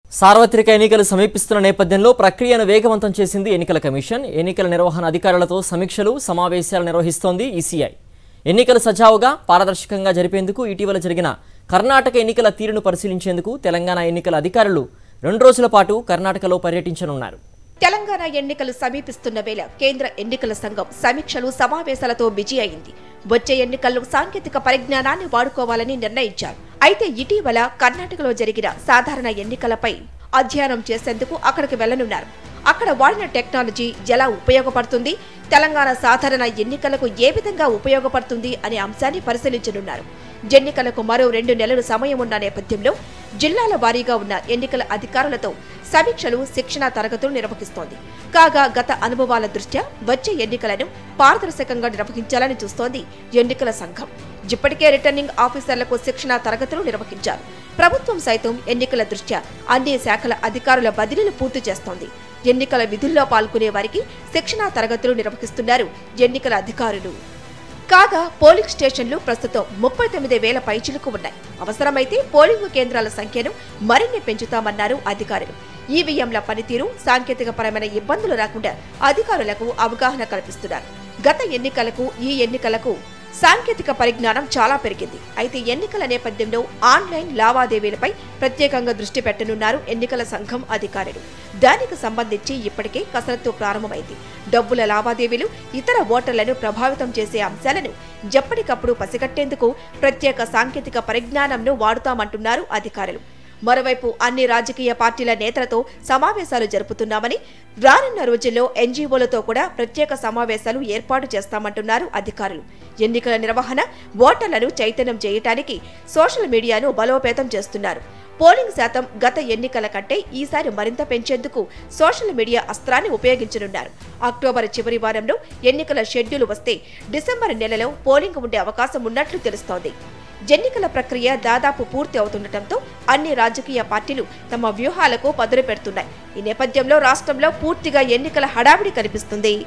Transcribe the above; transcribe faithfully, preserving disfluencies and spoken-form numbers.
సార్వత్రిక ఎన్నికలు సమీపిస్తున్న నేపథ్యంలో ప్రక్రియను వేగవంతం చేసింది ఎన్నికల కమిషన్. ఎన్నికల నిర్వహణ అధికారులతో సమీక్షలు సమావేశాలు నిర్వహిస్తోంది ఈసీఐ. ఎన్నికలు సజావుగా పారదర్శకంగా జరిపేందుకు ఇటీవల జరిగిన కర్ణాటక ఎన్నికల తీరును పరిశీలించేందుకు తెలంగాణ ఎన్నికల అధికారులు రెండు రోజుల పాటు కర్ణాటకలో పర్యటించనున్నారు. తెలంగాణ ఎన్నికలు సమీపిస్తున్న వేళ కేంద్ర ఎన్నికల సంఘం సమీక్షలు సమావేశాలతో బిజీ అయింది. వచ్చే ఎన్నికల్లో సాంకేతిక పరిజ్ఞానాన్ని వాడుకోవాలని నిర్ణయించారు. అయితే ఇటీవల కర్ణాటకలో జరిగిన సాధారణ ఎన్నికలపై అధ్యయనం చేసేందుకు అక్కడికి వెళ్లనున్నారు. అక్కడ వాడిన టెక్నాలజీ ఎలా ఉపయోగపడుతుంది, తెలంగాణ సాధారణ ఎన్నికలకు ఏ విధంగా ఉపయోగపడుతుంది అనే అంశాన్ని పరిశీలించనున్నారు. ఎన్నికలకు మరో రెండు నెలలు సమయం ఉన్న నేపథ్యంలో జిల్లాల వారీగా ఉన్న ఎన్నికల అధికారులతో సమీక్షలు శిక్షణా తరగతులు నిర్వహిస్తోంది. కాగా గత అనుభవాల దృష్ట్యా వచ్చే ఎన్నికలను పారదర్శకంగా నిర్వహించాలని చూస్తోంది ఎన్నికల సంఘం. ఇప్పటికే రిటర్నింగ్ ఆఫీసర్లకు శిక్షణా తరగతులు నిర్వహించారు. ప్రభుత్వం సైతం ఎన్నికల దృష్ట్యా అన్ని శాఖల అధికారుల బదిలీలు పూర్తి చేస్తోంది. ఎన్నికల విధుల్లో పాల్గొనే వారికి శిక్షణా తరగతులు నిర్వహిస్తున్నారు ఎన్నికల అధికారులు. కాగా పోలింగ్ స్టేషన్లు ప్రస్తుతం ముప్పై తొమ్మిది వేల పైచిలకు ఉన్నాయి. అవసరమైతే పోలింగ్ కేంద్రాల సంఖ్యను మరిన్ని పెంచుతామన్నారు అధికారులు. ఈవీఎంల పనితీరు, సాంకేతిక పరమైన ఇబ్బందులు రాకుండా అధికారులకు అవగాహన కల్పిస్తున్నారు. గత ఎన్నికలకు ఈ ఎన్నికలకు సాంకేతిక పరిజ్ఞానం చాలా పెరిగింది. అయితే ఎన్నికల నేపథ్యంలో ఆన్లైన్ లావాదేవీలపై ప్రత్యేకంగా దృష్టి పెట్టనున్నారు ఎన్నికల సంఘం అధికారులు. దానికి సంబంధించి ఇప్పటికే కసరత్తు ప్రారంభమైంది. డబ్బుల లావాదేవీలు, ఇతర ఓటర్లను ప్రభావితం చేసే అంశాలను ఎప్పటికప్పుడు పసిగట్టేందుకు ప్రత్యేక సాంకేతిక పరిజ్ఞానంను వాడుతామంటున్నారు అధికారులు. మరోవైపు అన్ని రాజకీయ పార్టీల నేతలతో సమావేశాలు జరుపుతున్నామని, రానున్న రోజుల్లో ఎన్జీఓలతో కూడా ప్రత్యేక సమావేశాలు ఏర్పాటు చేస్తామంటున్నారు అధికారులు. ఎన్నికల నిర్వహణ, ఓటర్లను చైతన్యం చేయడానికి సోషల్ మీడియాను బలోపేతం చేస్తున్నారు. పోలింగ్ శాతం గత ఎన్నికల కంటే ఈసారి మరింత పెంచేందుకు సోషల్ మీడియా అస్త్రాన్ని ఉపయోగించనున్నారు. అక్టోబర్ చివరి వారంలో ఎన్నికల షెడ్యూల్ వస్తే డిసెంబర్ నెలలో పోలింగ్ ఉండే అవకాశం ఉన్నట్లు తెలుస్తోంది. ఎన్నికల ప్రక్రియ దాదాపు పూర్తి అవుతుండటంతో అన్ని రాజకీయ పార్టీలు తమ వ్యూహాలకు పదును పెడుతున్నాయి. ఈ నేపథ్యంలో రాష్ట్రంలో పూర్తిగా ఎన్నికల హడావిడి కనిపిస్తుంది.